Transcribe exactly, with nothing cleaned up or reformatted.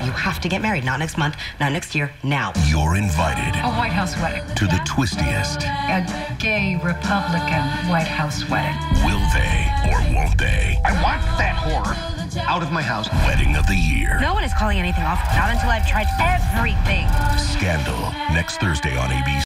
You have to get married. Not next month, not next year, now. You're invited A White House wedding. to the twistiest. A gay Republican White House wedding. Will they or won't they? I want that whore out of my house. Wedding of the year. No one is calling anything off. Not until I've tried everything. Scandal. Next Thursday on A B C.